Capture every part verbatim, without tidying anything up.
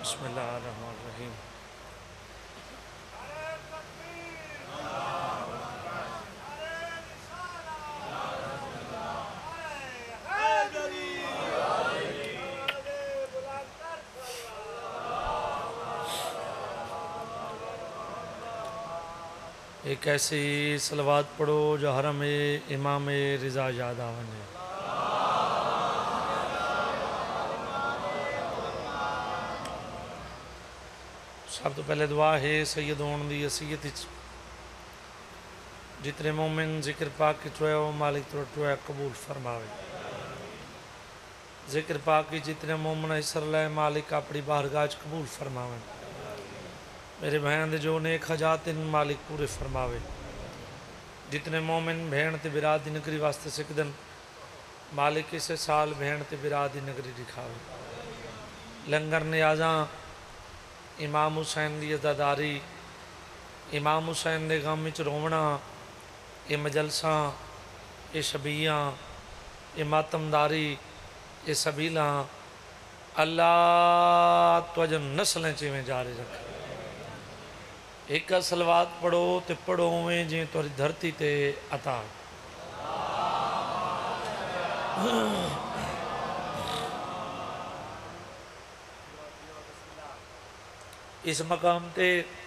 بسم اللہ الرحمن الرحیم۔ ایک ایسی صلوات پڑھو جو حرم امام رضا یاد آونے۔ سب تو پہلے دعا ہے سید ہون دی حیثیت وچ جتنے مومن ذکر پاک کی چوئے ہو مالک تو چوئے قبول فرماوے۔ ذکر پاک کی جتنے مومن حصر لائے مالک اپنی بارگاہ قبول فرماوے۔ میرے بہن دے جو نیک حاجات ان مالک پورے فرماوے۔ جتنے مومن بہن تے براد دی نگری واسطے سکدن مالک اسے سال بہن تے براد دی نگری دکھاوے۔ لنگر نیازاں امام حسین دی عزاداری، امام حسین دے غم وچ رونا، اے مجلساں، اے شبیاں، اے ماتمداری، اے سبیلاں، اللہ تو اجن نسلیں چیویں جاری رکھے۔ ایک صلوات پڑھو تے پڑھو ہوئے جیں توری دھرتی تے عطا۔ اس مقام تے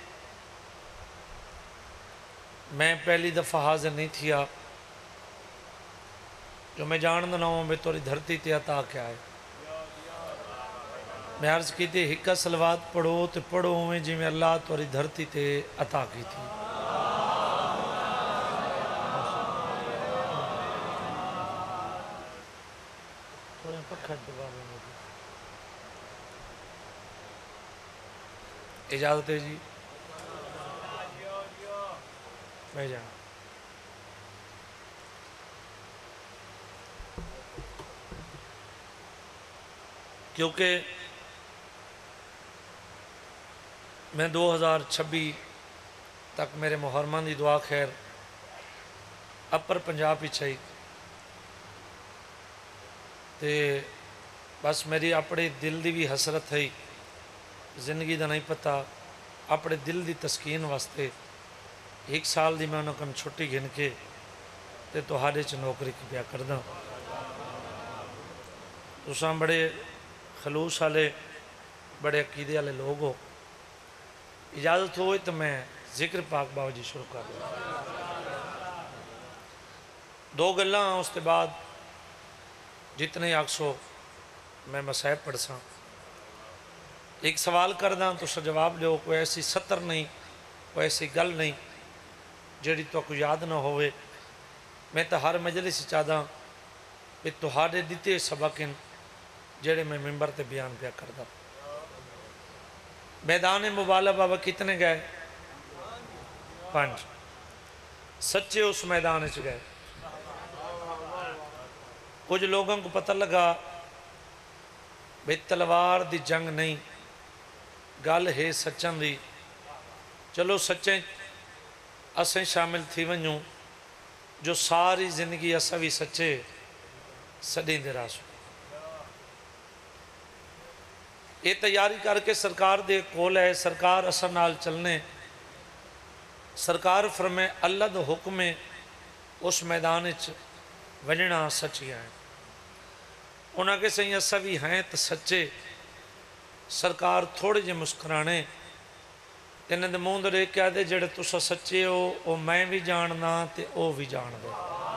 میں پہلی دفعہ حاضر نہیں تھیا جو میں جاندنا ہوں بے توری دھرتی تے عطا کیا ہے۔ میں عرض کی تھی ہکا صلوات پڑھو تے پڑھو ہوئے جی میں اللہ توری دھرتی تے عطا کی تھی۔ تھوڑے پکھٹ دبا میں مجھے اجازت ہے جی میں جانا۔ کیونکہ میں دو ہزار چھبی تک میرے محرمان دی دعا خیر اپر پنجاب ہی چھائی تے بس میری اپنے دل دی بھی حسرت ہے زندگی دا نہیں پتا اپنے دل دی تسکین واسطے ایک سال دی میں انہوں کن چھٹی گھن کے تے توہاڑے چ نوکری کی پیا کردہ۔ تساں بڑے خلوص والے بڑے عقیدے والے لوگ ہو، اجازت ہوئے تو میں ذکر پاک بابا جی شروع کر دوں۔ دو گلاں اس کے بعد جتنے آکسو میں مسائب پڑھ ساں۔ ایک سوال کردہ تو سا جواب لو، کوئی ایسی سطر نہیں کوئی ایسی گل نہیں جڑی تو کو یاد نہ ہوئے۔ میں تو ہر مجلس چاہدہ کہ تہاڑے دیتے سبقن جڑے میں ممبر تے بیان پیا کردہ۔ میدان مبالہ بابا کتنے گئے؟ پانچ۔ سچے اس میدان چ گئے۔ کچھ لوگوں کو پتہ لگا بے تلوار دی جنگ نہیں گل ہے سچن دی، چلو سچیں اسیں شامل تھی ونجوں جو ساری زندگی اسا بھی سچے سڑیں دے راسو۔ یہ تیاری کر کے سرکار دے کول ہے، سرکار اسا نال چلنے، سرکار فرمے اللہ دو حکم اس میدان چ ونجنا سچیاں ہیں۔ انہاں کے سہیں اسا بھی ہیں تو سچے، سرکار تھوڑے جے مسکرانے تیننے دے مون دے کیا دے جڑے تسا سچے ہو او میں بھی جاننا تے او بھی جان دے۔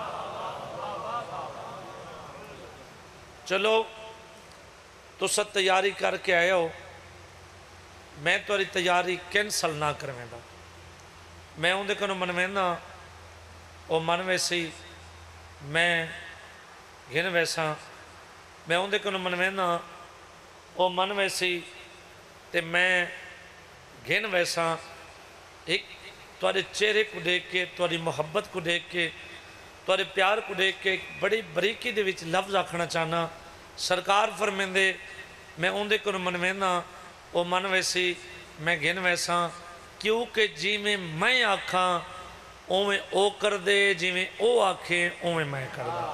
چلو تسا تیاری کر کے آئے ہو، میں توری تیاری کینسل نہ کرویں دا۔ میں ان دے کنو منوینا او منوے سی میں گھن ویسا، میں ان دے کنو منوینا او منوے سی تے میں گھن ویسا۔ ایک توارے چہرے کو دیکھ کے، تواری محبت کو دیکھ کے، توارے پیار کو دیکھ کے ایک بڑی بریکی دے وچ لفظ آکھنا چاہنا۔ سرکار فرمیندے میں ان دے کنو منوینا او منوے سی میں گھن ویسا، کیونکہ جی میں میں آکھاں اویں او کر دے، جی میں او آکھیں اویں میں کر دے۔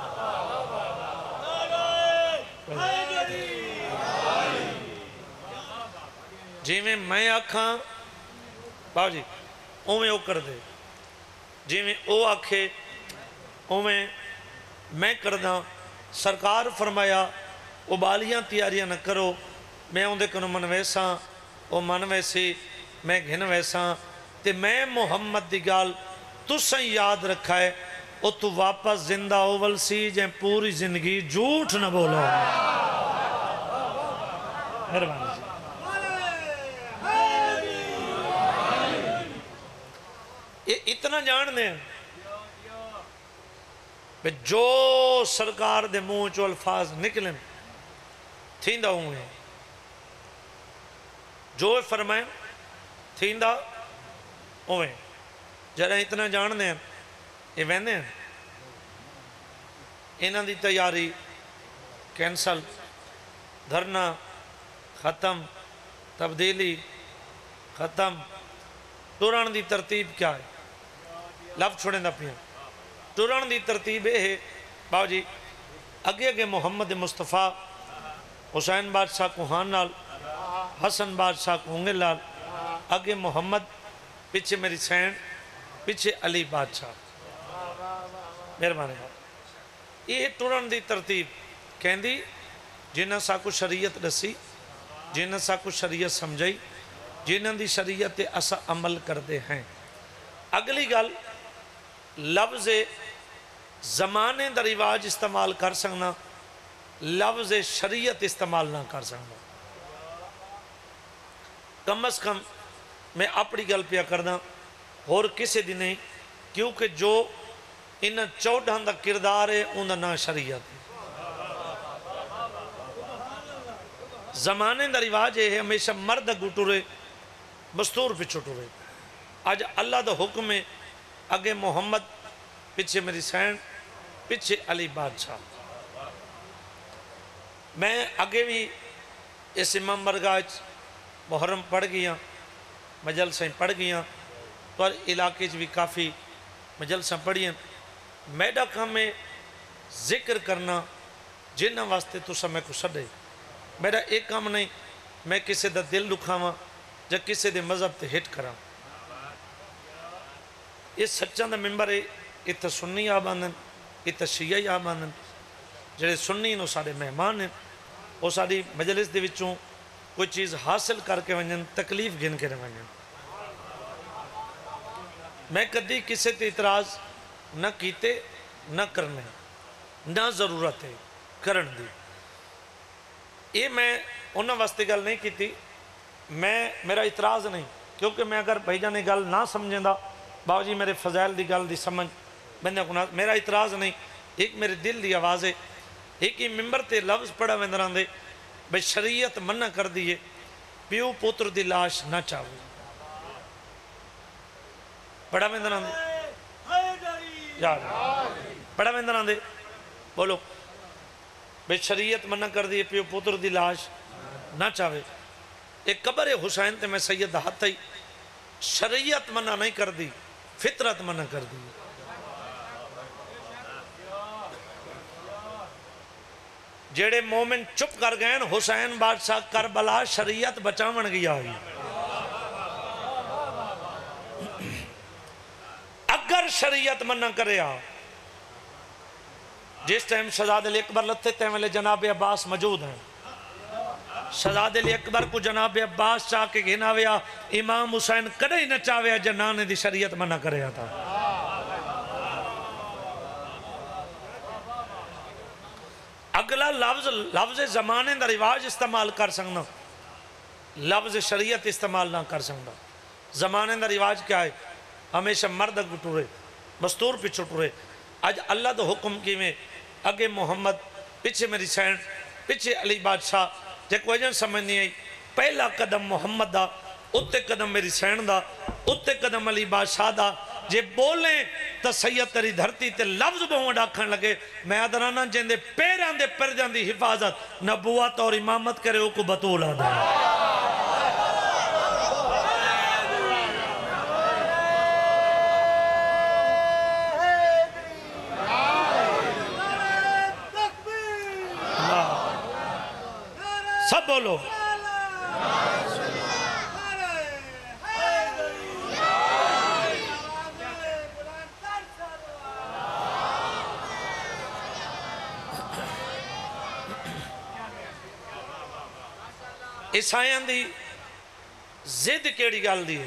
ਜਿਵੇਂ ਮੈਂ ਆਖਾਂ ਬਾਬੂ ਜੀ ਉਵੇਂ ਉਹ ਕਰਦੇ, ਜਿਵੇਂ ਉਹ ਆਖੇ ਉਵੇਂ मैं करदा। सरकार फरमाया उबालियां तैयारियां न करो, मैं उहदे कोलों मन वैसा वो मन वैसी, मैं घिन वैसा। ते मैं मुहम्मद दी गल तुसां याद रखा है, वो तू वापस जिंदा ओवल सी जे पूरी जिंदगी झूठ न बोलो। मेहरबानी ये इतना जानते हैं जो सरकार दे मुंह चो अल्फाज निकलन थींदा उवें, जो फरमाए थींदा उवें। जरा इतना जानते हैं ये वहदे हैं इन्हां दी तैयारी कैंसल, धरना खत्म, तब्दीली खत्म। तुरन दी तरतीब क्या है? लफ छोड़ेंदा पिया। तुरन की तरतीब यह है बाबू जी, अगे अगे मुहम्मद मुस्तफ़ा, हुसैन बादशाह कुहान नाल, हसन बादशाह कुंगे लाल, अगे मुहम्मद, पिछे मेरी सैन, पिछे अली बादशाह। मेहरबानी ये तुरन की तरतीब कहती, जिन्हें साकू शरीयत दसी, जिन्हें साकू शरीयत समझाई, जिन्हों की शरीयत असा अमल करते हैं। अगली गल, लफ्ज़ ज़माने का रिवाज इस्तेमाल कर सकना, लफ्ज़ शरीयत इस्तेमाल ना कर सकना। कम अज़ कम मैं अपनी गल पिया करदा, होर किसी दी नहीं, क्योंकि जो इन चौदह का किरदार है उनका ना शरीयत है। ज़माने का रिवाज है हमेशा मर्द अगू टुरे, बस्तूर पिछू टुरे। अज अल्लाह का हुक्म है, अगे मुहम्मद, पिछे मेरी सैन, पिछे अली बादशाह। मैं अगे भी इस इमाम बरगाह मुहर्रम पढ़ गया, मजलसा पढ़ गया, पर इलाके भी काफ़ी मजलसा पढ़िया। मेरा काम है जिक्र करना जिन्होंने वास्ते तुसा मैं को सदे। मेरा एक काम नहीं मैं किसी का दिल दुखावा या किसी के मजहब से हिट करा। ये सच्चा का मैंबर है, इतना सुन्नी आ बंदन, इतना शिया ही आ बंदन। जेडे सुन्नी वो सारे मेहमान हैं, वो साड़ी मजलिस दे विचों कोई चीज़ हासिल करके वजन, तकलीफ गिन के वजन। मैं कदी किसी ते इतराज़ न कीते न करने, ना जरूरत है करन दी। ये मैं उन्होंने वास्ते गल नहीं की, मैं मेरा इतराज़ नहीं, क्योंकि मैं अगर भाईजान ने गल ना समझेंदा, बाबू जी मेरे फजैल की गल की समझ बंदे को ना, मेरा इतराज़ नहीं। एक मेरे दिल की आवाज़ है, एक ही मिंबर ते लफ्ज़ पढ़ा वेंदे रहंदे भाई शरीयत मना कर दी है प्यो पुत्र की लाश ना चाहो। पढ़ा वेंदे रहंदे यार, पढ़ा वेंदे रहंदे, बोलो भाई शरीयत मना कर दी है प्यो पुत्र की लाश ना चाहे। एक कबर है हुसैन ते मैं सैयद हाथ ही, शरीयत मना नहीं कर दी, फितरत मना कर दी। जेड़े मोमिन चुप कर गए हुसैन बादशाह करबला शरीयत बचावन गया हुई। अगर शरीयत मना करे, जिस टाइम शहजादे अली अकबर लथे तैं वेले जनाब अब्बास मौजूद हैं। शहजादे अली अकबर को जनाब अब्बास चाह के गिना विया, इमाम हुसैन कदे ही न चाव्या जनाने दी शरीयत मना करे था। अगला लफ्ज लफ्ज जमाने का रिवाज इस्तेमाल कर सकना, लफ्ज शरीयत इस्तेमाल ना कर सकता। जमाने का रिवाज क्या है? हमेशा मर्द अग टुरे, बस्तूर पिछू टुरे। अज अल्लाह का हुक्म किवें, अगे मुहम्मद, पिछे मेरी सैन, पिछे अली बादशाह। जे कोई जन समझ नहीं आई, पहला कदम मुहम्मद दा, उत्ते कदम मेरी सैन दा, उत्ते कदम अली बादशाह दा। जे बोले तो सैयद तेरी धरती ते लफ्ज बहु आखन लगे, मैं अदराना जिंदे पैरां दे परजां दी हिफाजत नबूवत और इमामत करे ओ को बतूल आदा। सब बोलो عیسائیاں دی زد کیڑی گل دی ہے؟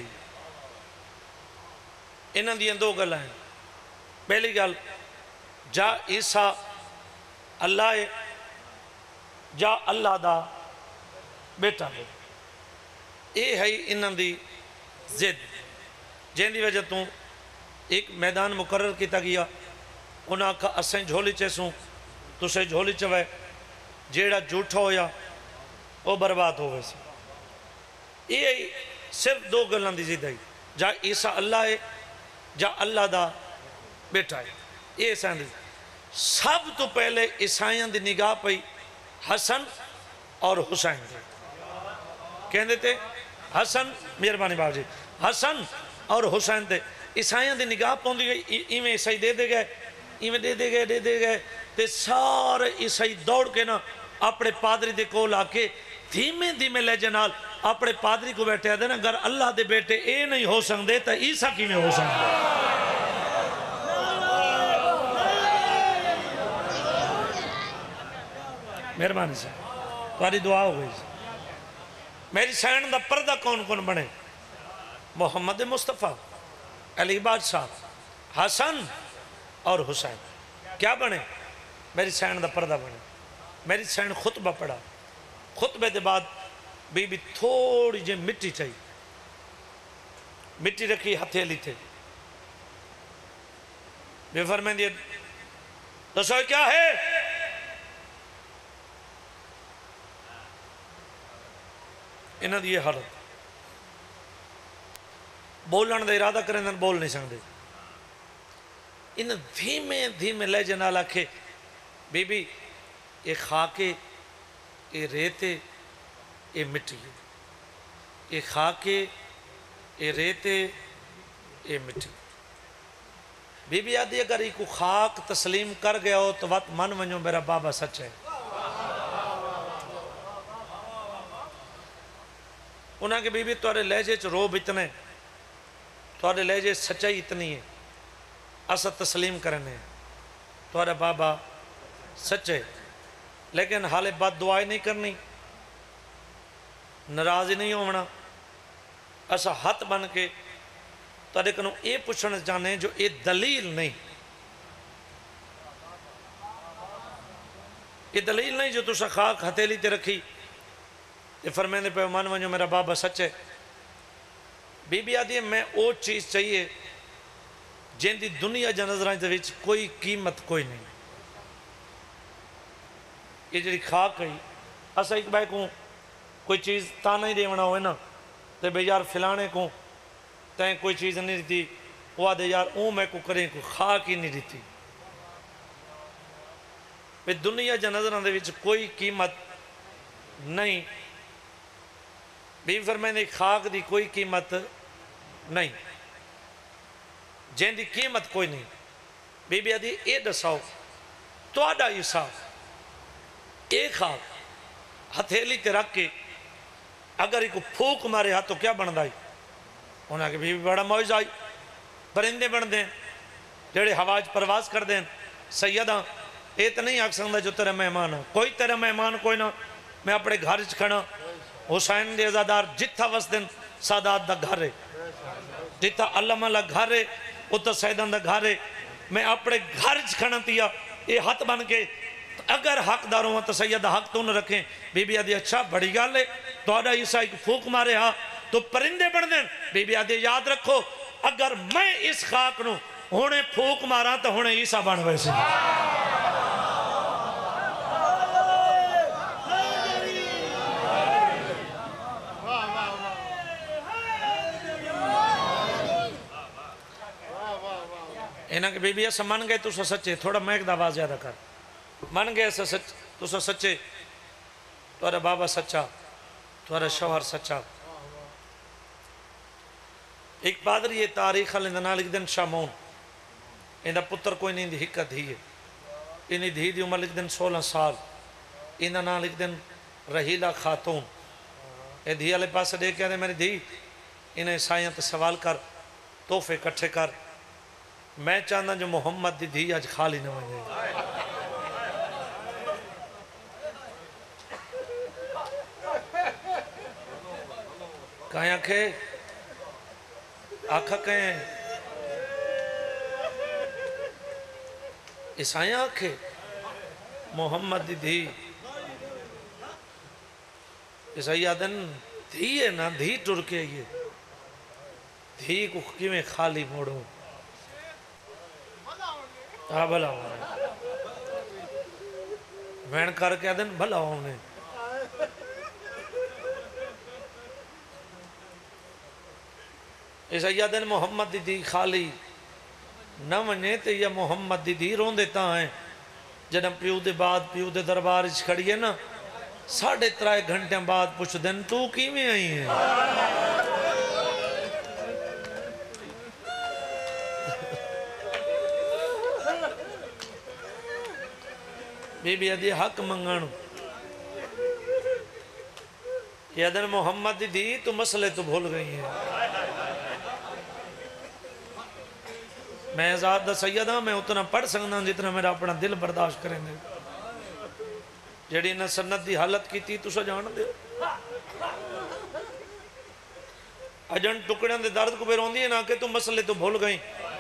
انہاں دیاں دو گلاں ہیں۔ پہلی گل جا عیسیٰ اللہ ہے جا اللہ دا بیٹا ہے، یہ ہے انہاں دی زد، جن دی وجہ تو ایک میدان مقرر کیتا گیا، انہاں کا اسیں جھولی چیسوں تسے جھولی چوے، جیڑا جھوٹا ہویا وہ برباد ہو گئے سے۔ یہ صرف دو گلاں دی زد ہے، جا عیسیٰ اللہ ہے جا اللہ دا بیٹا ہے، یہ عیسائیاں دی۔ سب تو پہلے عیسائیاں دی نگاہ پئی حسن اور حسین دے، کہن دیتے حسن، مہربانی باپ جی، حسن اور حسین دے عیسائیاں دی نگاہ پوندی گئی، ایویں عیسائی دے دے گئے، ایویں دے دے گئے دے دے گئے تے سارے عیسائی دوڑ کے نا اپنے پادری دے کول آ کے دھیمے دھیمے لہجے نال اپنے پادری کو بیٹھے دے نا، اگر اللہ دے بیٹے اے نہیں ہو سکتے تو عیسیٰ کی میں ہو سکتے؟ مہربانی سے تمہاری دعا ہو گئی۔ میری سین دا پردہ کون کون بنے؟ محمد مصطفیٰ، علی بادشاہ، حسن اور حسین، کیا بنے؟ میری سین دا پردہ بنے۔ میری سین خطبہ پڑھا، خطبے دے بعد بی بی تھوڑی جے مٹی چاہیے، مٹی رکھی ہتھیلی تھے، بے فرمائیں دیئے دسو کیا ہے؟ انہاں دی یہ حالت، بولن دا ارادہ کریں دن بول نہیں سکتے، انہاں دھیمے دھیمے لہجے نال آکھے بی بی یہ خاکے، یہ ریتے، یہ مٹی، یہ خاکے، یہ ریتے، یہ مٹی۔ بی بی آدھی اگر یہ کو خاک تسلیم کر گیا ہو تو وقت من ونجو میرا بابا سچ ہے۔ انہاں کے بی بی توڑے لہجے چ روب اتنے، توڑے لہجے سچائی اتنی ہے، اسا تسلیم کرنے توڑے بابا سچے، لیکن حالے بد دعائی نہیں کرنی، ناراضی نہیں ہونا، اسا ہاتھ بن کے توڑے کنوں اے پوچھنے جانے جو اے دلیل نہیں، یہ دلیل نہیں جو تسا خاک ہتھیلی تے رکھی یہ فرمینے پہ مان ونجو میرا بابا سچے۔ بی بی آدھی ہے میں او چیز چاہیے جن دی دنیا جا نظرائیں دے وچ کوئی قیمت کوئی نہیں، یہ جڑی خاک ہے اسا ایک بھائی کو کوئی چیز تانا ہی دیونا ہوئے نا تے بے یار فلانے کو تین کوئی چیز نہیں دیتی، وہ آدھے یار اون میں کو کریں کوئی خاک ہی نہیں دیتی۔ بے دنیا جا نظرائیں دے وچ کوئی قیمت نہیں، بی فرمائنے خاک دی کوئی قیمت نہیں، جن دی قیمت کوئی نہیں۔ بی بی آدھی اے دساؤ تو آڈا عیسیٰ اے خاک ہتھیلی تے رکھ کے اگر ایک پھوک مارے ہاں تو کیا بن دائی؟ انہاں کے بی بی بڑا موجز آئی، پرندے بن دیں جڑے ہواج پرواز کر دیں، سیدہ اے تو نہیں آکھ سکتا جو تیرے مہمان ہے، کوئی تیرے مہمان کوئی نہ، میں اپنے گھر کھڑا، حسین دے ازادار جتھا وس دن سادات دا گھر ہے، جتھا علامہ لا گھر ہے اتھا سیدان دا گھر ہے، میں اپنے گھر کھڑا تیا، یہ ہاتھ بن کے اگر حق داروں ہاں تو سیدہ حق تو نہ رکھیں۔ بی بی آدھی اچھا بڑی گال ہے تو آڈا عیسیٰ ایک پھوک مارے ہاں تو پرندے بڑھ دیں۔ بی بی آدھی یاد رکھو اگر میں اس خاک نو ہونے پھوک مارا تو ہونے عیسیٰ بن ویسے۔ انہاں کے بی بی ایسا من گئے تو سا سچے، تھوڑا میک دا آواز زیادہ کر، من گئے ایسا سچ تو سا سچے، تورا بابا سچا، تورا شوہر سچا۔ ایک پادری یہ تاریخ ہے اندھا لکھ دن شامون، اندھا پتر کوئی نہیں دی حکت ہی ہے، انہی دھی دی عمر لکھ دن سولہ سال، اندھا نا لکھ دن رحیلہ خاتون، اے دھی علی پاس دے کہہ دے میری دھی انہیں سائیاں تے سوال کر، توفے کٹھے کر، میں چاہتا جو محمد دی دھی آج خالی نہ ہوئے۔ کہیں آکھے آکھا کہیں عیسائی آکھے محمد دی دھی عیسائی آدن دھی ہے نا دھی ٹر کے یہ دھی کو کی میں خالی موڑوں ہاں بھلا ہونے وین کر کے آدن بھلا ہونے عیسائی آدن محمد دی دھی خالی نہ ونجے تے یا محمد دی دھی رون دیتا ہیں جنہاں پیو دے بعد پیو دے دربار اچھ کھڑی ہے نا ساڑھے ترائے گھنٹے بعد پوچھ دن تو کی میں آئی ہیں بی بی ادھی حق منگانو یہ دن محمد دی تو مسئلے تو بھول گئی ہیں میں ذات دا سید ہاں میں اتنا پڑھ سکنا جتنا میرا اپنا دل برداشت کریں دے جڑی نے سنت دی حالت کی تھی تو سا جان دے اجن ٹکڑیں دے درد کو بے رون دیئے نا کہ تو مسئلے تو بھول گئیں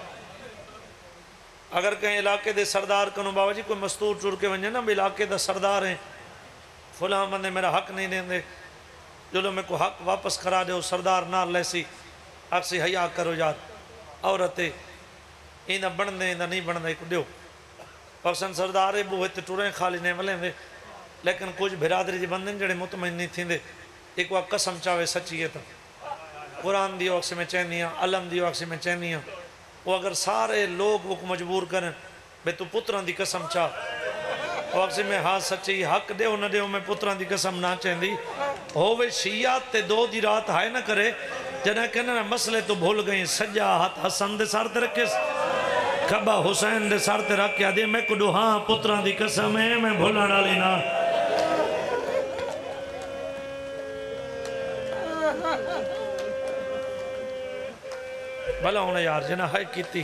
اگر کہیں علاقے دے سردار کنو بابا جی کوئی مستور چور کے ونجے نا علاقے دے سردار ہیں فلاں بندے میرا حق نہیں دیں دے جو لو میں کو حق واپس کرا دے سردار نار لیسی اکسی حیاء کرو جات عورتے اینا بڑھ دیں اینا نہیں بڑھ دیں کو دیو پاکستان سردارے بوہے تے ٹوریں خالی نہیں ملیں دے لیکن کچھ بھرادری جی بندیں جڑے مطمئن نہیں تھیں دے ایک وقت قسم چاہوے سچیے تا قرآن دیو اکسی میں چینیاں علم دیو اکسی میں چینیاں وہ اگر سارے لوگ وہ کو مجبور کریں بے تو پتران دی قسم چاہ وہ اکسی میں ہاں سچی حق دیو نہ دیو میں پتران دی قسم نہ چین دی ہووے شیعات تے دو دی رات ہائے نہ کرے جنہیں کہنا مسئلے تو بھول گئیں سجا ہاتھ حسن دے سارتے رکھے کھبا حسین دے سارتے رکھے دے میں کڈو ہاں پتران دی قسم ہے میں بھولا ڈالی نا بھلا ہونا یار جنہ ہائے کیتی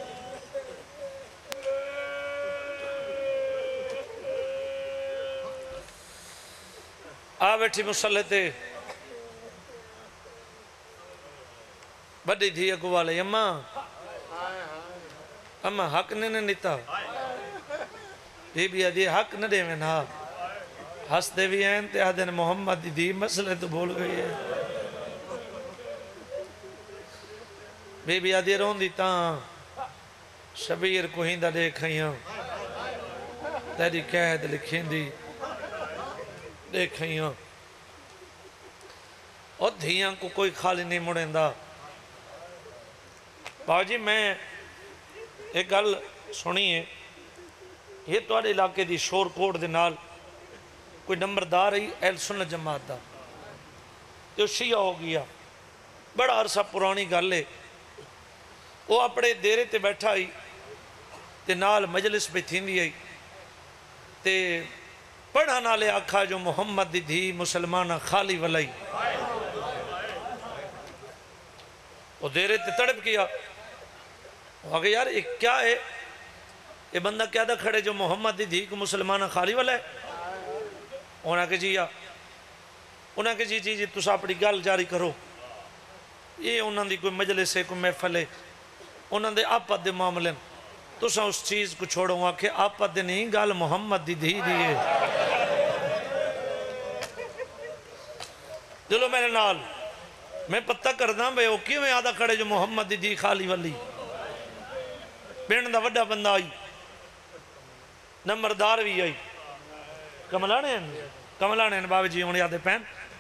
آ بیٹھی مسلح تے بڑی دھی اگو والے اماں اماں حق نہیں نیتا بی بی ادھی حق نہ دے میں نا ہس دے بھی ہیں تے آدھے محمد دی دھی مسئلے تو بھول گئی ہے بی بی ادھی رون دیتا شبیر کو ہندہ دیکھائیاں تیری قید لکھیں دی دیکھائیاں اور دھیاں کو کوئی خالی نہیں مڑیں دا باو جی میں ایک گل سنی ہے یہ توڑے علاقے دی شور کوٹ دے نال کوئی نمبردار ہی اہل سنت جماعت دا جو شیعہ ہو گیا بڑا عرصہ پرانی گل ہے وہ اپنے دیرے تے بیٹھا ہی تے نال مجلس پہ تھیندی ہے تے پڑھا نالے آکھا جو محمد دی دھی مسلمانہ خالی ولائی وہ دیرے تے تڑپ کیا وہ آگے یار ایک کیا ہے یہ بندہ کیا دا کھڑے جو محمد دی دھی کو مسلمانہ خالی ولائی انہاں کے جی یا انہاں کے جی جی جی تُسا اپنی گل جاری کرو یہ انہاں دی کوئی مجلس ہے کوئی محفل ہے انہاں دے آپت دے معاملے تو سا اس چیز کو چھوڑوں گا کہ آپت دے نہیں گال محمد دی دھی دیئے جلو میرے نال میں پتہ کردہ بے وہ کیوں میں آدھا کھڑے جو محمد دی دھی خالی والی پینڈ دا وڈا بندہ آئی نمبردار بھی آئی کملانے ہیں کملانے ہیں بابی جی انہیں یادے پین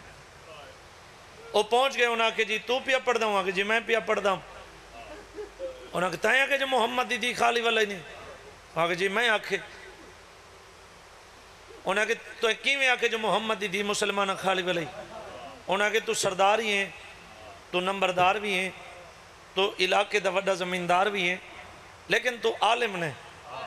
وہ پہنچ گئے انہاں کہ جی تو پیا پڑھ دا ہوں کہ جی میں پیا پڑھ دا ہوں انہاں کہتا ہے کہ جو محمد دی دی خالی والا ہی نہیں وہاں کہ جی میں آکھے انہاں کہ تو کی میں آکھے جو محمد دی دی مسلمانہ خالی والا ہی انہاں کہ تو سردار ہی ہیں تو نمبردار بھی ہیں تو علاقے دا وڈا زمیندار بھی ہیں لیکن تو عالم نے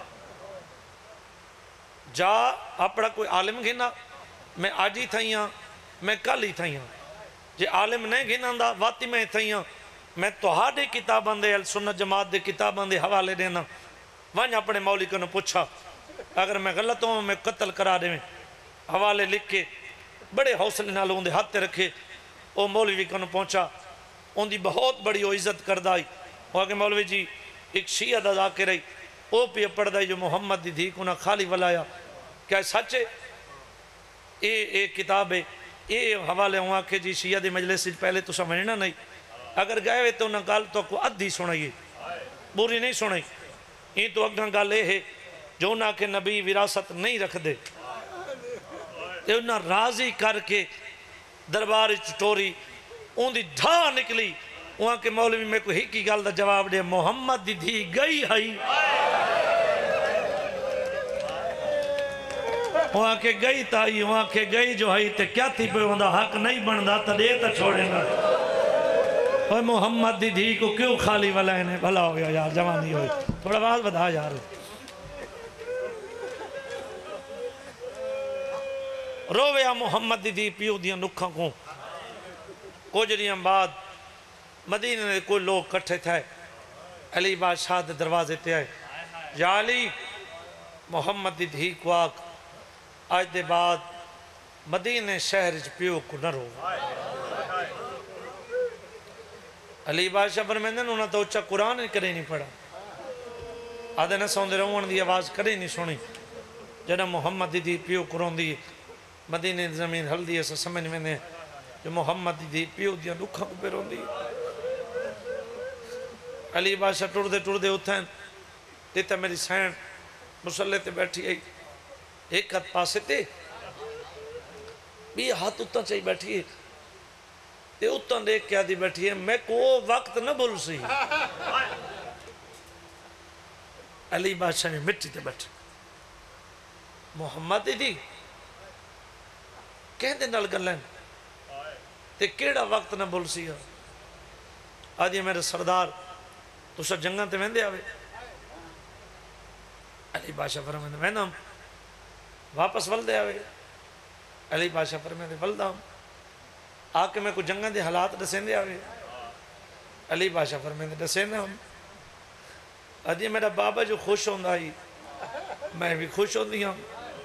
جا اپنا کوئی عالم گھنا میں آج ہی تھائیاں میں کل ہی تھائیاں جے عالم نہیں گھنا دا واتی میں تھائیاں میں توہاڈے کتاباں دے سنت جماعت دے کتاباں دے حوالے دینا وانج اپنے مولی کو نے پوچھا اگر میں غلط ہوں میں قتل کرا دے میں حوالے لکھ کے بڑے حوصلے نال ہوں دے ہاتھ رکھے وہ مولوی کو پہنچا ان کی بہت بڑی وہ عزت کردہ آئی وہ کہ مولوی جی ایک شیعہ دا ذاکر ہے وہ پہ پڑھ دا جو محمد دی دھی کو نہ خالی ولایا کیا سچ ہے اے اے کتاب ہے اے حوالے ہوا کہ جی شیعہ دی مجلس سے پہلے تو سمجھنا نہیں اگر گئے ہوئے تو انہیں گال تو کو ادھی سنائیے بری نہیں سنائی یہ تو اگنا گال یہ ہے جو نہ کہ نبی وراثت نہیں رکھ دے تے انہیں راضی کر کے دربار چٹوری ان دی ڈھا نکلی وہاں کے مولوی میں کوئی ہی کی گال دا جواب دے محمد دی دھی گئی ہائی وہاں کے گئی تائی وہاں کے گئی جو ہائی تے کیا تھی پہ ہوندہ حق نہیں بندہ تا دے تا چھوڑے گا اور محمد دی دھی کو کیوں خالی والائنے بھلا ہو گیا یار جوانی ہوئی تھوڑا باز بدا یار رویا محمد دی دھی پیو دیا نکھا کو کوجریاں بعد مدینہ نے کوئی لوگ کٹھے تھے علی بادشاہ دے دروازے تے آئے یا علی محمد دی دھی کو آگ آج دے بعد مدینہ شہر پیو کو نہ رو علی بادشاہ فرمیندے انہوں نے تو اچھا قرآن کرے نہیں پڑھا آدھے نہ سوندے روان دی آواز کرے نہیں سنی جنہ محمد دی پیو قرآن دی مدینہ زمین ہل دی ایسا سمجھ میں نے جو محمد دی پیو دیا نکھا کو پہ رون دی علی بادشاہ ٹوڑ دے ٹوڑ دے اتھیں دیتا میری سین مسلح تے بیٹھی آئی ایک ہاتھ پاسے تے بھی ہاتھ اتنا چاہی بیٹھی ہے تے اتنا دیکھ کیا دی بیٹھی ہے میں کو وقت نہ بھول سی علی بادشاہ نے مٹی تے بیٹھے محمد دی کہہ دے نل گلیں تے کیڑا وقت نہ بھول سی آدھی میرے سردار تو سا جنگاں تے ویندے آوے علی بادشاہ فرمائے ویندہ ہم واپس ول دے آوے علی بادشاہ فرمائے ول دا ہم آکے میں کو جنگاں دے حالات دسیں دے آوے علی بادشاہ فرمائے دسیں دے ہم آدھی میرا بابا جو خوش ہوندہ ہی میں بھی خوش ہوندی ہوں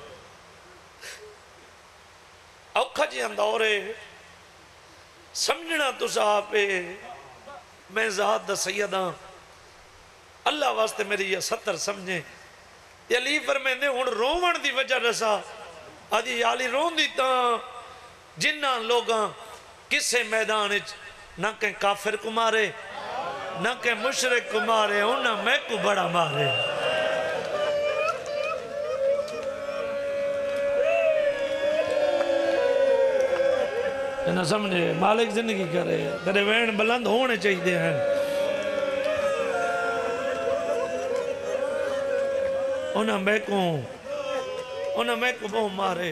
اوکھا جی اندورے سمجھنا تو صاحب میں ذات دا سیدہ اللہ واسطے میری یہ ستر سمجھیں یہ علی فرمائے نے ہون رومن دی وجہ رسا آدھی علی رون دیتا جنہ لوگاں کسے میدان نہ کہ کافر کو مارے نہ کہ مشرک کو مارے انہاں میں کو بڑا مارے نہ سمجھے مالک زندگی کرے تیرے وین بلند ہونے چاہیے دے ہیں انہاں میں کو انہاں میں کو بہو مارے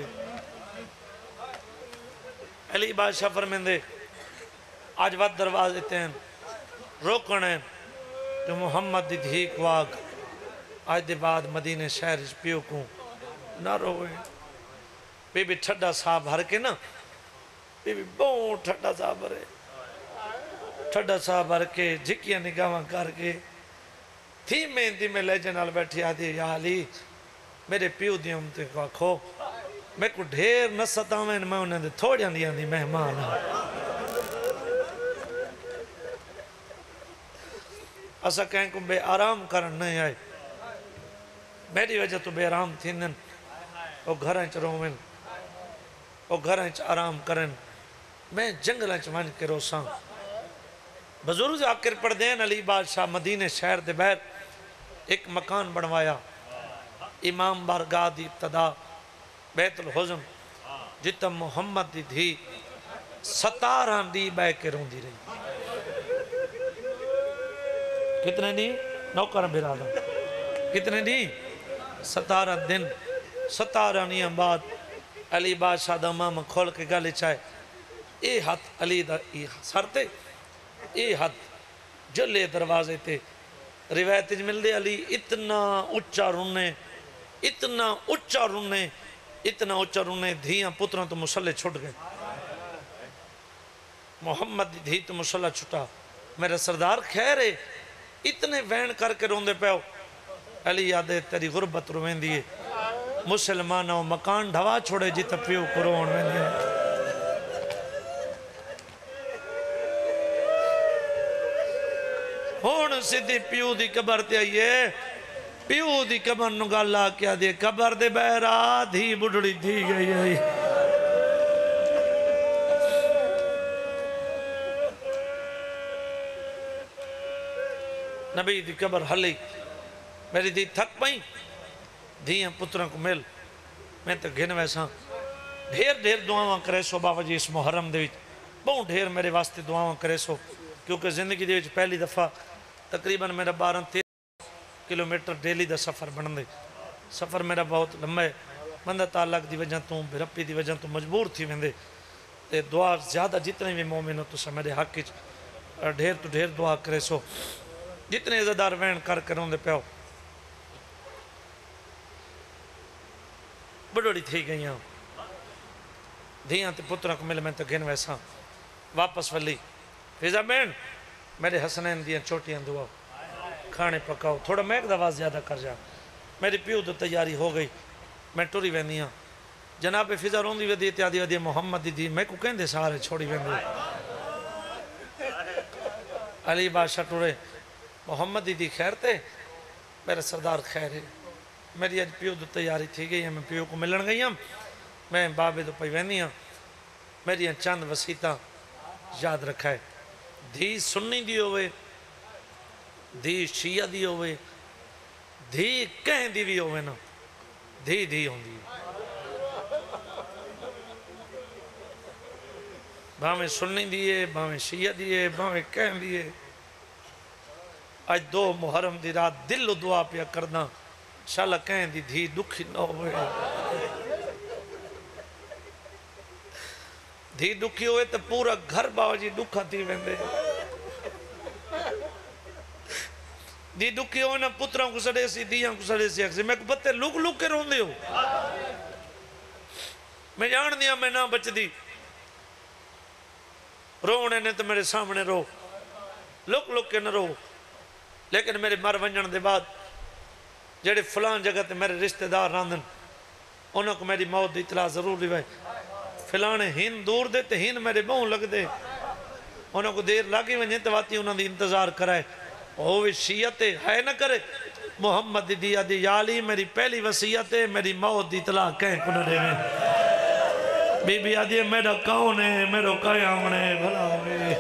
علی بادشاہ فرمیندے آج وقت دروازے تے ہیں روکنے جو محمد دی دھی کو آگ آج دے بعد مدینہ شہر پیو کو نہ روئے بے بھی ٹھڈا صاحب ہر کے نا بے بھی بہت ٹھڈا صاحب ہرے ٹھڈا صاحب ہر کے جھکیاں نگاہاں کر کے تھی میں اندھی میں لے جنال بیٹھی آدھی یا علی میرے پیو دی امتے کو آکھو میں کو ڈھیر نہ ستاویں میں انہیں دے تھوڑی اندھی اندھی مہمان ہوں اسا کہیں کو بے آرام کرن نہیں آئے میری وجہ تو بے آرام تھی نن وہ گھریں چ رومن وہ گھریں چ آرام کرن میں جنگلیں چ ون کے روساں بزرگ سے آکر پڑھ دین علی بادشاہ مدینہ شہر دے بہر ایک مکان بنوایا امام بارگاہ دی ابتدا بیت الحزم جتا محمد دی دھی ستارہ دی بے کے رون دی رہی کتنے دی نوکر برادا کتنے دی ستارہ دن ستارہ نیاں بعد علی بادشاہ دا ماما کھول کے گالے چاہے اے ہاتھ علی دا اے سرتے اے ہاتھ جلے دروازے تے روایت مل دے علی اتنا اچھا رونے اتنا اچھا رونے اتنا اچھا رونے دھیاں پتروں تو مسلح چھٹ گئے محمد دھی تو مسلح چھٹا میرا سردار خیر ہے اتنے وین کر کے روندے پہ ہو علی یادے تیری غربت روین دیئے مسلمانوں مکان ڈھوا چھوڑے جی تپیو کو رون میں دیئے ہون سیدھی پیو دی قبر تے آئیے پیو دی قبر نو گل آ کیا دے قبر دے بہرا دھی بڑھڑی تھی گئی آئی نبی دی قبر ہلی میری دی تھک پائیں دھیاں پتروں کو مل میں تو گھن ویسا ڈھیر ڈھیر دعاواں کرے سو بابا جی اس محرم دے وچ بہت ڈھیر میرے واسطے دعاواں کرے سو کیونکہ زندگی دے وچ پہلی دفعہ تقریباً میرا بارہ تیرہ کلومیٹر ڈیلی دا سفر بن دے سفر میرا بہت لمبا ہے بندہ تعلق دی وجہ تو برپی دی وجہ تو مجبور تھی ویندے تے دعا زیادہ جتنے بھی مومن ہو تو سا میرے حق وچ ڈھیر تو ڈھیر دعا کرے سو جتنے عزدار وین کر کروں دے پیو بڑوڑی تھی گئی ہوں دھیاں تے پتروں کو مل میں تو گھن ویسا واپس ولی فیضا بین میرے حسنین دیاں چوٹیاں دعا کھانے پکاؤ تھوڑا میں ایک دفعہ زیادہ کر جا میری پیو تو تیاری ہو گئی میں ٹوری ویندیاں جناب فیضا روندی ویدی اتیادی ودی محمد دی دی میں کو کہندے سارے چھوڑی ویندے علی بادشاہ ٹورے محمد دی دی خیر تے میرا سردار خیر ہے میری اج پیو تو تیاری تھی گئی ہے میں پیو کو ملن گئی ہوں میں بابے تو پئی ویندی ہوں میری چند وسیطہ یاد رکھا ہے دھی سنی دی ہوئے دھی شیعہ دی ہوئے دھی کہیں دی بھی ہوئے نا دھی دھی ہوں دی باویں سنی دیئے باویں شیعہ دیئے باویں کہیں دیئے آج دو محرم دی رات دل و دعا پیا کرنا شالا کہیں دی دھی دکھی نہ ہوئے دھی دکھی ہوئے تو پورا گھر باو جی دکھا تھی ویندے دی دکھی ہوئے نا پتروں کو سڑے سی دیاں کو سڑے سی اکسی میں کو بتے لوگ لوگ کے رون دے ہو میں جان دیا میں نہ بچ دی رونے نے تو میرے سامنے رو لوگ لوگ کے نہ رو لیکن میرے مر ونجن دے بعد جڑے فلان جگہ تے میرے رشتہ دار راندن انہوں کو میری موت دی اطلاع ضرور لیوائے فلانے ہین دور دے تے ہین میرے بہن لگ دے انہوں کو دیر لگی ونجے تواتی انہوں دی انتظار کرائے اوہ شیعت ہے نہ کرے محمد دی دیا دی یالی میری پہلی وسیعت ہے میری موت دی اطلاع کہیں کنہ دے میں بی بی آدھی میرا کون ہے میرا قیام نے بھلا میں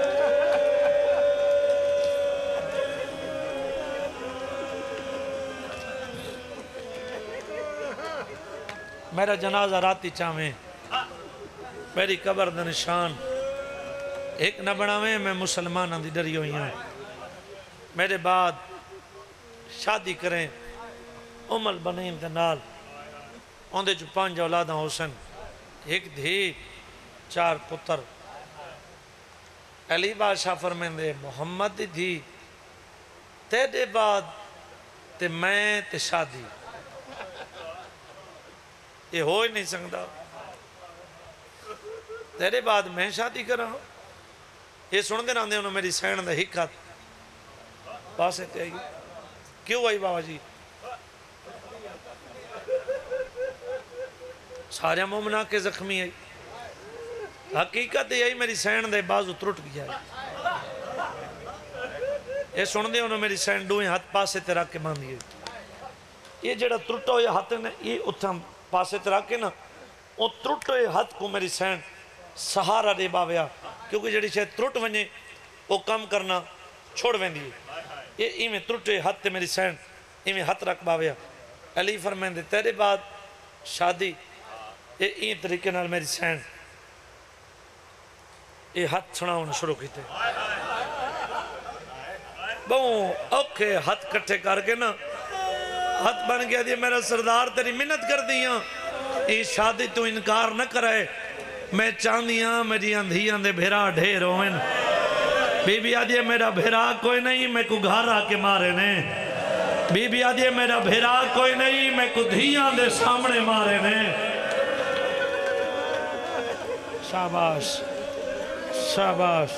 میرا جنازہ راتی چاہویں میری قبر دا نشان ایک نہ بناویں میں مسلمان دی ڈری ہوئی ہوں میرے بعد شادی کریں امل بنیں دنال اندھے جو پانچ اولادہ حسن ایک دھی چار پتر علی بادشاہ فرمین دے محمد دی دھی تیرے بعد تے میں تے شادی یہ ہو ہی نہیں سکتا تیرے بعد میں شادی کر رہا ہوں یہ سن دے راندے انہوں میری سین دے حکت پاسے تے آئی کیوں آئی بابا جی سارے مومنہ کے زخمی آئی حقیقت یہ آئی میری سین دے بازو ترٹ گیا ہے یہ سن دے انہوں میری سین دوئیں ہاتھ پاسے تے رکھ کے مان دیئے یہ جڑا ترٹا ہویا ہاتھ نے یہ اتھا پاسے تے رکھ کے نا وہ ترٹ ہوئے ہاتھ کو میری سین سہارا دے باویا کیونکہ جڑی شاید ترٹ ونجے وہ کام کرنا چھوڑ وین دیئے یہ ایمیں ترٹ ہوئے ہاتھ تے میری سین ایمیں ہاتھ رکھ باویا علی فرمین دے تیرے بعد شادی یہ این طریقے نال میری سین یہ ہاتھ چھنا ہونا شروع کی تھے بہوں اوکے ہاتھ کٹھے کر کے نا ہاتھ بن گیا دیئے میرا سردار تیری منت کر دیاں یہ شادی تو انکار نہ کرائے میں چاندیاں میری اندھیاں دے بھیرا ڈھیر ہوئن بی بی آدھیے میرا بھیرا کوئی نہیں میں کو گھر آ کے مارے نے بی بی آدھیے میرا بھیرا کوئی نہیں میں کو دھیاں دے سامنے مارے نے شاباش شاباش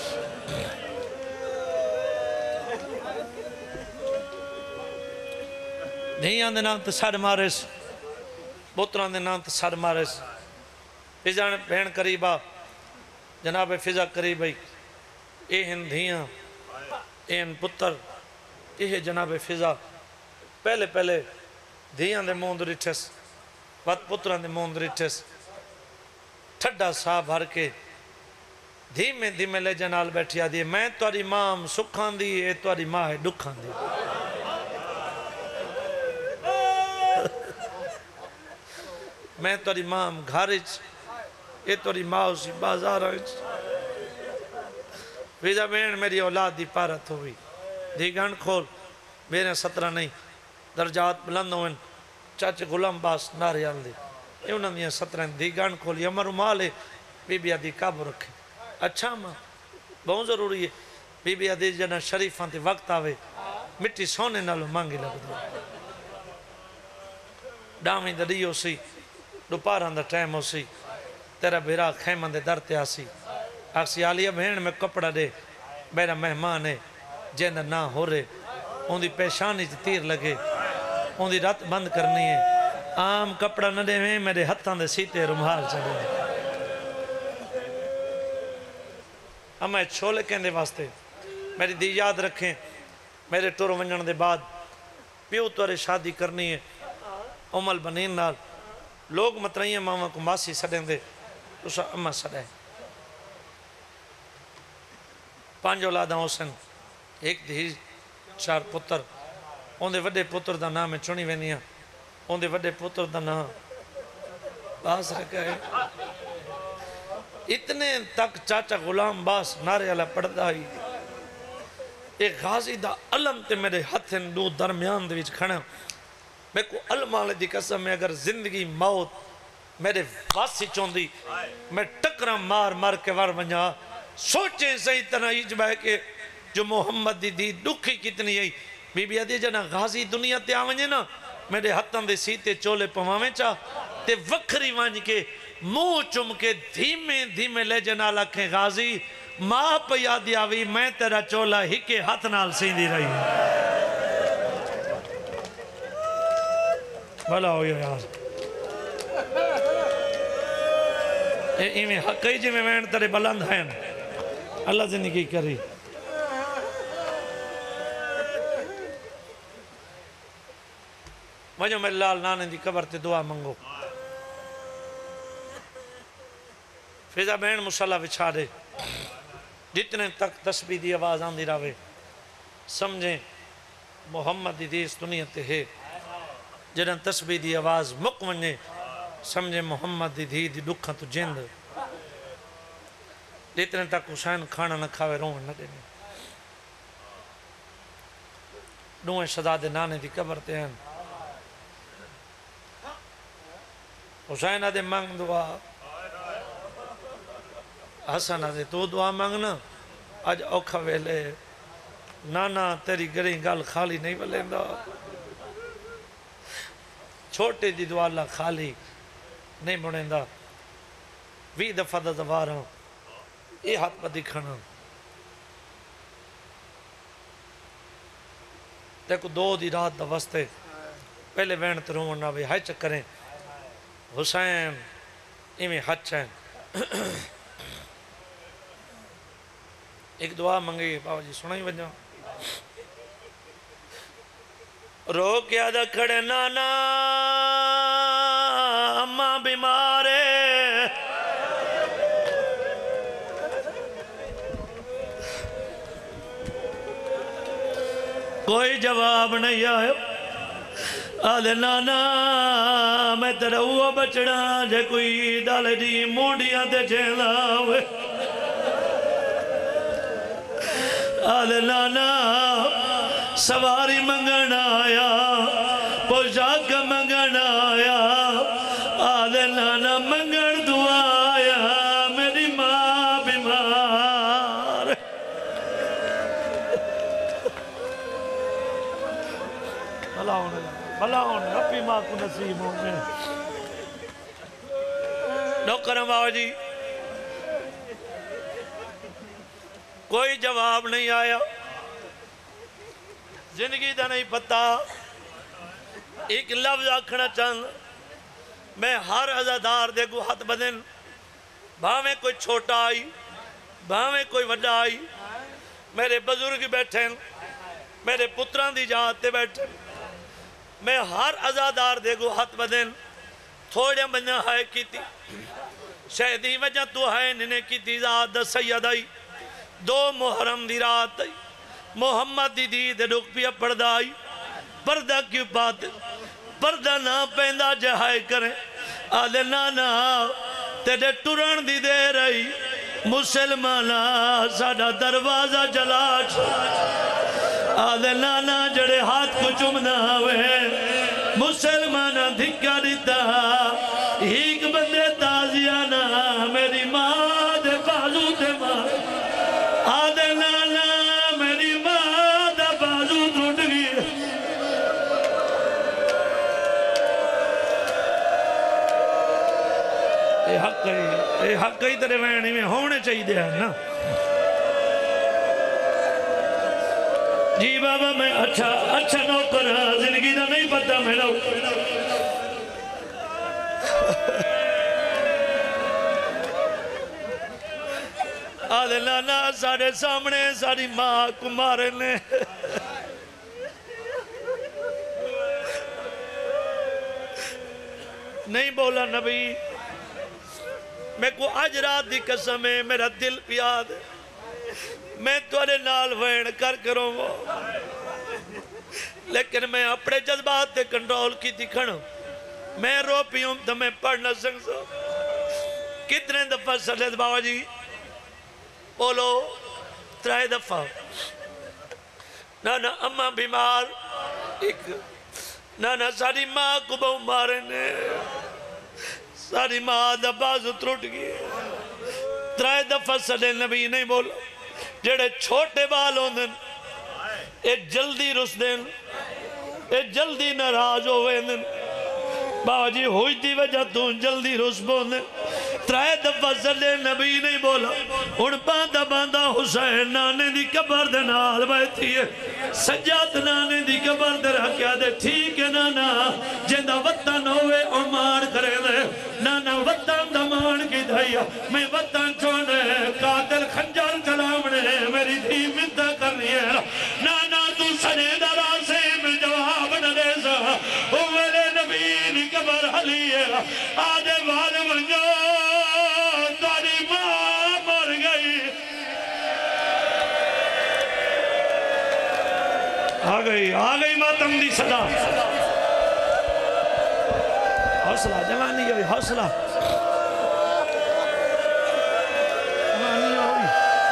دھیاں دے نام تے سڑ مارس بوتران دے نام تے سڑ مارس فضا نے بہن قریبا جناب فضا قریب بھئی اے ہن دھیاں این پتر یہ جناب فضا پہلے پہلے دھیاں دے موند رٹھس وقت پتران دے موند رٹھس ٹھڈا سا بھر کے دھیمے دھیمے لے جنال بیٹھیا دی میں تواری مام سکھان دی اے تواری ماں ہے ڈکھان دی میں تواری مام گھارج اے تواری ماں اسی بازار آج ویزا بین میری اولاد دی پارت ہوئی دی گھن کھول میرے سترہ نہیں درجات بلند ہوئن چاچے غلام باس ناریال دی یہ انہوں نے سترہ دی گھن کھولی امر مالے بی بی آدھی کعب رکھے اچھا ماں بہت ضروری ہے بی بی آدھی جنہ شریفان تے وقت آوے مٹی سونے نالو مانگی لگ دو ڈامی دری ہو سی دوپاران دا ٹائم ہو سی تیرا بھیرا خیمن دے درتے آسی آکسی آلیہ بہن میں کپڑا دے میرا مہمان ہے جیندہ نہ ہو رہے ان دی پیشانی تے تیر لگے ان دی رات بند کرنی ہے عام کپڑا نہ دے میں میرے ہتھاں دے سیتے رمحال چلے ہمیں چھولے کہندے واسطے میری دی یاد رکھیں میرے ٹورو ونجن دے بعد پیو توارے شادی کرنی ہے امال بنین نال لوگ مطرعی ماما کو ماسی سڑیں دے اسا اما سڑیں پانچ اولاداں حسن ایک دھی چار پتر ان دے وڈے پتر دا نام ہے چونی وینیاں ان دے وڈے پتر دا نام باس رکھا ہے اتنے تک چاچا غلام باس نارے اللہ پڑھتا ہی ایک غازی دا علم تے میرے ہتھن دو درمیان دے وچ کھڑا میں کو علم آلے دی قسم میں اگر زندگی موت میرے واسی چوندی میں ٹکرا مار مار کے ور ونجا سوچیں صحیح طرح اجبہ ہے کہ جو محمد دی دی دکھی کتنی ہے بی بی آدھی جنا غازی دنیا تے آوانجے نا میرے ہتھن دے سیتے چولے پماویں چاہ تے وکھری وانج کے منہ چم کے دھیمے دھیمے لے جنا لکھیں غازی ماں پہ یادی آوی میں تیرا چولا ہی کے ہاتھ نال سیندی رہی بھلا ہوئی یار ایمیں حقی جی میں وین ترے بلند ہیں اللہ زندگی کری وجہ میں لال نانے دی قبر تے دعا منگو فیضا بہن مسلح بچھا دے جتنے تک تسبیح دی آواز آن دی راوے سمجھیں محمد دی دیس دنیا تے ہے جنہاں تسبیح دی آواز مقمنے سمجھیں محمد دی دی دی دکھاں تو جند جتنے تک حسین کھانا نہ کھاوے روحن نہ دینے نوے شداد نانے دی قبر تے ہیں حسین آدھے مانگ دعا حسن آدھے تو دعا مانگنا آج اوکھا ویلے نانا تیری گریں گال خالی نہیں بلیندہ چھوٹے دی دعا اللہ خالی نہیں بڑھیندہ وی دفعہ دا دوارا یہ ہاتھ پا دکھانا دیکھو دو دی رات دا وستے پہلے وین ترون ناوے ہائی چکریں حسین ایمیں حج ہیں ایک دعا منگی بابا جی سنائی بجا رو کیا دا کھڑے نانا اماں بیمارے کوئی جواب نہیں آئے آدھے نانا میں تیرا ہوا بچڑا جے کوئی ڈالے دی موڑیاں دے جیلا ہوئے آدھے نانا سواری منگن آیا پوشاک منگن آیا آدھے نانا منگن دعا آیا میری ماں بیمار بھلا ہونے لگا بھلا ہونے اپنی ماں کو نصیب ہوں میں نوکرم بابا جی کوئی جواب نہیں آیا زندگی دا نہیں پتا ایک لفظ آکھنا چاند میں ہر عزادار دے گو ہاتھ بدن بھاویں کوئی چھوٹا آئی بھاویں کوئی وڈا آئی میرے بزرگ بیٹھے میرے پتران دی جہاں تے بیٹھے میں ہر ازادار دے گو ہاتھ بدن تھوڑے بنا ہے کی تھی شہدی وجہ تو ہے ننے کی تھی ذات سید آئی دو محرم دی رات آئی محمد دی دید رک پیا پردہ آئی پردہ کیوں پاتے پردہ نہ پیندہ جہائے کریں آدھے نانا تیرے ٹران دی دے رہی مسلمانہ ساڑھا دروازہ جلا آدھے نانا جڑے ہاتھ کو چمنا ہوئے مسلمانہ دھکا دیتا ایک بندے تازیانہ میری ماں دے بازو دے ماں آدھے نانا میری ماں دے بازو ٹوٹ گئی اے حق ہے اے حق ہی تیرے وینی میں ہونے چاہیے دیا نا جی بابا میں اچھا اچھا نوکر زندگی دا نہیں پتا میرا آدھے لانا سارے سامنے ساری ماں کو مارے نے نہیں بولا نبی میں کو آج رات دی قسم ہے میرا دل پیاد ہے میں توڑے نال وین کر کروں گا لیکن میں اپنے جذبات تے کنٹرول کی دکھنوں میں رو پیوں تو میں پڑھ نہ سکتا کتنے دفعہ سرد بابا جی بولو ترائے دفعہ نانا اماں بیمار ایک نانا ساری ماں کو بہو مارے نے ساری ماں دا بازو ترٹ گئی ترائے دفعہ سرد نبی نہیں بولا جڑے چھوٹے بال ہوندن اے جلدی رس دن اے جلدی ناراض ہوئے دن بابا جی ہوئی تھی وجہ تو جلدی رس بوندن ترائے دفعہ صلی نبی نہیں بولا ان باندہ باندہ حسین نانے دی قبر دے نال بیٹھی ہے سجاد نانے دی قبر دے رہ کیا دے ٹھیک ہے نانا جندہ وطن ہوئے عمار کرے دے نانا وطن دمان کی دھائیا میں وطن چھوڑے قاتل خنجر چلاونے میری دھی منتہ کرنی ہے نانا تو سنے درہ سے میں جواب نہ دے سا اوہلے نبی دی قبر حلی ہے آدھے بار منجو تاری ماں مر گئی آگئی آگئی ماتم دی صدا حوصلہ جوانی ہوئی حوصلہ جوانی ہوئی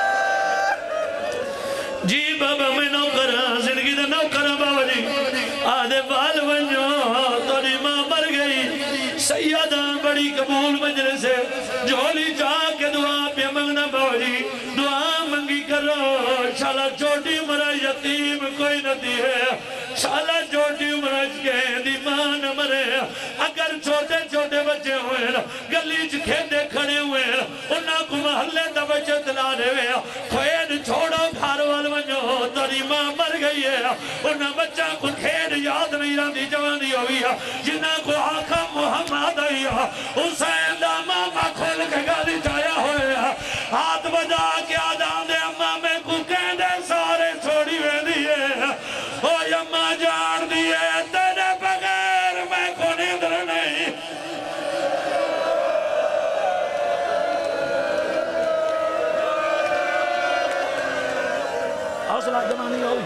جی بابا میں نوکر زندگی دا نوکر بابا جی آدھے بال بنجو تاری ماں مر گئی سیدہ بڑی قبول مجلس ہے جھولی چاہ کے دعا پہ منگنا بابا جی دعا منگی کرو شالا چھوٹی عمرہ یتیم کوئی نہ دی ہے شالا چھوٹی عمرہ کے دی ماں نہ مرے اگر چھوٹے چھوٹے بچے ہوئے گلیج کھیتے کھڑے ہوئے انہاں کو محلے دا بچت لا رہے ہوئے کھوئے چھوڑو گھر وال ونجو تاری ماں مر گئی ہے انہاں بچہ کو کھیڑ یاد نہیں رہتی جوانی ہوئی ہے جنہاں کو آقا محمد آئی ہے حسین دا ماما کھول کے گالی جایا ہوئے ہاتھ بجا کے آدھان دے اممہ میں کو کہندے سارے چھوڑی ہوئے دیئے اوہ اممہ جان دیئے تیرے بغیر میں کو نیندر نہیں حوصلہ جمانی ہوئی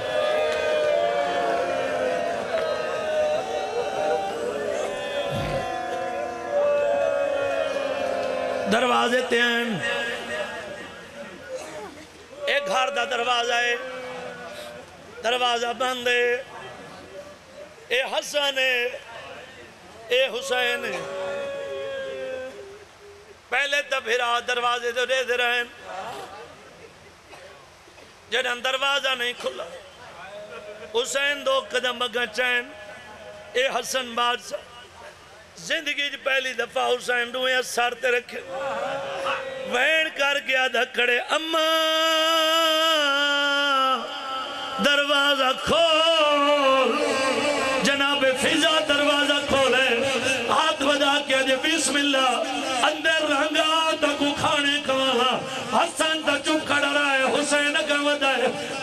دروازے تین ایک گھر دا دروازہ ہے دروازہ بند ہے اے حسن ہے اے حسین ہے پہلے تبھیرا دروازے تو رہ دے رہے جنہاں دروازہ نہیں کھلا حسین دو قدم اگا چین اے حسن بادشاہ زندگی جو پہلی دفعہ حسین روئے سار تے رکھے وین کر گیا دھکڑے اماں دروازہ کھول جناب فضا دروازہ کھولے ہاتھ بدا کیا جے بسم اللہ اندر رنگا تکو کھانے کھوانا حسن تا چپ کھڑا رہا ہے حسین کا ودا ہے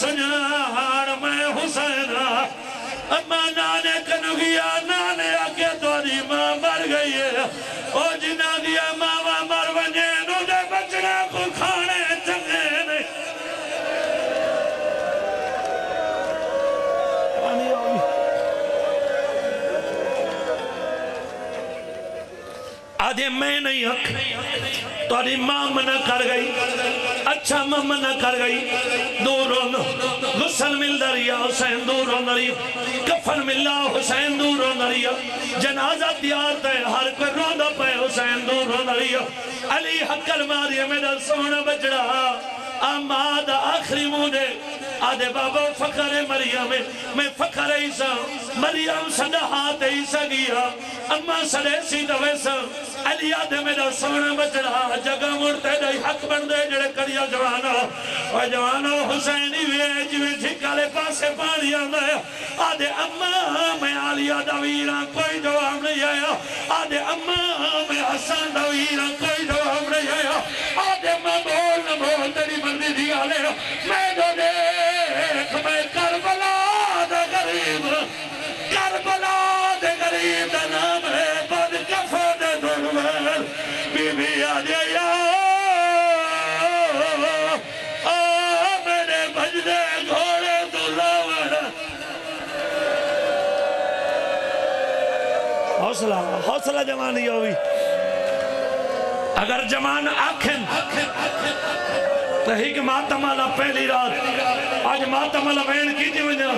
سنیار میں حسین اما نانے کنو گیا نانے آکے تواری ماں مر گئی ہے او جنا دیا ماں مر ونجے نو دے بچنا کو کھانے چنگے نہیں آدھے میں نہیں حق تواری ماں منع کر گئی اچھا ماں منع کر گئی دور رونا غسل مل دریا حسین دور رونا ریا کفن ملا حسین دور رونا ریا جنازہ تیار تے ہر کوئی رونا پہ حسین دور رونا ریا علی حق الماری میرا سونا بچڑا آماد آخری مودے آدھے بابا فقر مریم میں فقر عیسیٰ مریم صدا ہاتھ عیسیٰ گیا اما صدے سی دویسا علی آدھے میرا سونا بچڑا جگہ مرتے دائی حق بندے جڑے کریا جوانا اور جوانا حسینی ویج میں ٹھکالے پاسے پانی آنا ہے آدھے اما میں علی آدھا ویران کوئی جواب نہیں آیا آدھے اما میں حسن دا ویران کوئی جواب نہیں آیا آدھے میں بول نہ بول تیری مندی دیا لے میں دو دیکھ میں کربلا دا غریب کربلا دے غریب دا نام ہے بد کفا دے دنویر بی بی آجے یا میرے بجدے گھوڑے دلاور حوصلہ حوصلہ جوانی ہوئی اگر جوان آکھن تو ہی کہ ماتم اللہ پہلی رات آج ماتم اللہ بین کی تھی وجہ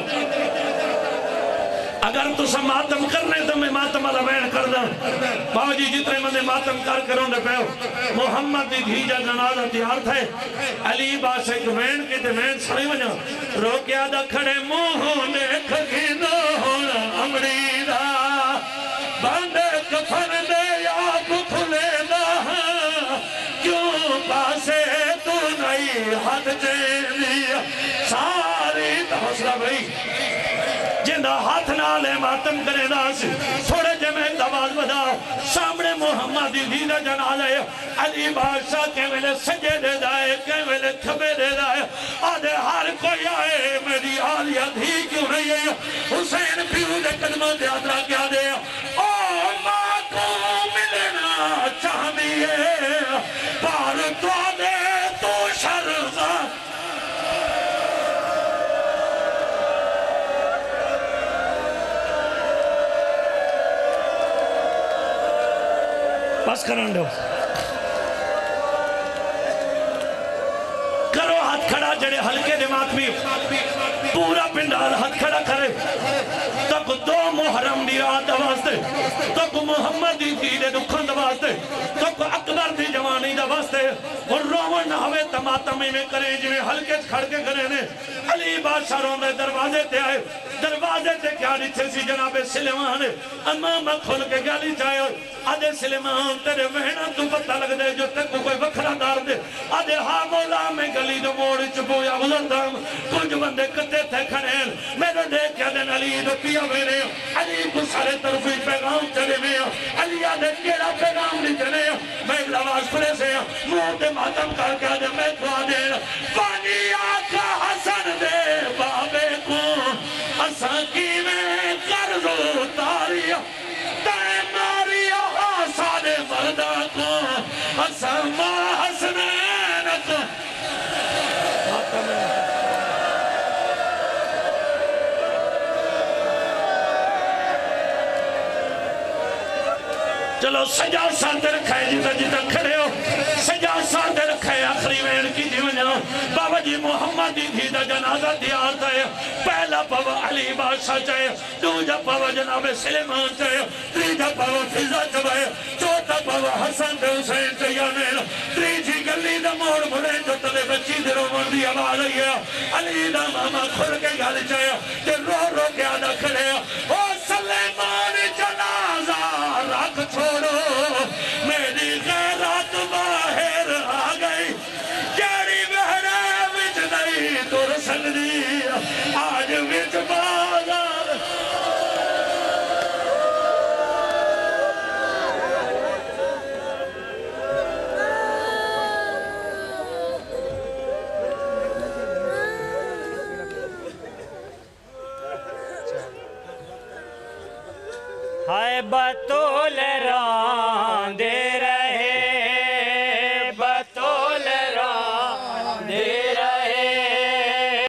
اگر تو سا ماتم کرنے تو میں ماتم اللہ بین کر دوں بابا جی جتنے مندے ماتم کر کروں دے پہو محمد دی دھیجہ جنازہ تیار تھے علی باسے کو بین کی تھی بین سڑی وجہ روکیا دا کھڑے موہنے کھگینو ہونا امری دا باندے کفن دے یا کھلے دا کیوں پاسے تو نہیں حد جیلی ساری حوصلہ بھئی جندہ ہاتھ نالے ماتم کرے دا سی تھوڑے جمعہ دواز بداؤ سامنے محمد دیدہ جنازہ ہے علی بادشاہ کے ملے سجے دے دائے کے ملے کھبے دے دائے آدھے ہر کوئی آئے میری آلیہ دھی کیوں نہیں ہے حسین پیو دے قدمہ دے آدھرا کیا دے او ماں کو ملنا چاہیے پار تو دے تو شرزہ بس کرن دو کرو ہاتھ کھڑا جڑے ہلکے دماغ بھی پورا پنڈال ہاتھ کھڑا کرے تک دو محرم دی رات دواستے تک محمد دی دیدے دکھن دواستے تک اکبر دی جوانی دواستے اور رومن ہوئے تماتمی میں کرے جو ہلکے کھڑ کے کرے نے علی بادشاہ روندے دروازے تے آئے دروازے تے کیا نیچے سی جناب سلیمان امام کھول کے گالی چاہے آدھے سلیمان تیرے مہنہ تو پتہ لگ دے جو تک کوئی بکھرا دار دے آدھے ہاں مولا میں گلی دو موڑی چپویا گزردام کچھ بندے کتے تھے کھڑے میرے دیکھ کیا دن علی دو پیا میرے علی کو سارے طرفی پیغام چلے میں علی آدھے کیڑا پیغام نہیں چلے میں ایک لواز پڑے سے موتے ماتم کر کے آدھے میں دعا دے پانی آقا حسن دے بابے کو اساں کی میں کرزو تاریہ تے ماریا آسادے مردہ کو اساں ماں حسنین کو چلو سجا ساتھ رکھائے جیتا جیتا کھڑے ہو سجا ساتھ رکھائے آخری وین کی دیونا بابا جی محمد دی تھی دا جنازہ تیار تھا پہلا پاوا علی بادشاہ چاہے دوجہ پاوا جناب سلیمان چاہے تریجہ پاوا فضا چاہے چوتھا پاوا حسن دے حسین چاہیے تریجی گلی دا موڑ مڑے جو تلے بچی دے رو مر دی آواز آئی ہے علی دا ماما کھل کے گالی چاہے کہ رو رو کے آدھا کھڑے او سلیمان جنازہ رکھ چھوڑو میری غیرات باہر آ گئی جیڑی بہرے وچ نہیں تر سکتی آج وچ بازار ਹਾਏ ਬਤੂਲ ਰਾਂਦੇ